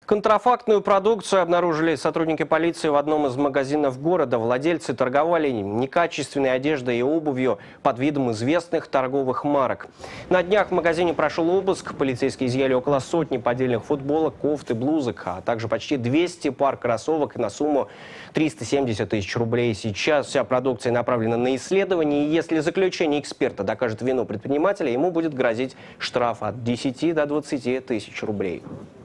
Контрафактную продукцию обнаружили сотрудники полиции в одном из магазинов города. Владельцы торговали некачественной одеждой и обувью под видом известных торговых марок. На днях в магазине прошел обыск. Полицейские изъяли около сотни поддельных футболок, кофт и блузок, а также почти 200 пар кроссовок на сумму 370 тысяч рублей. Сейчас вся продукция направлена на исследование. И если заключение эксперта докажет вину предпринимателя, ему будет грозить штраф от 10 до 20 тысяч рублей.